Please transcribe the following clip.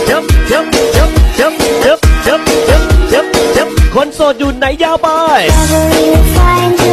คนโสดอยู่ไหนยาวไป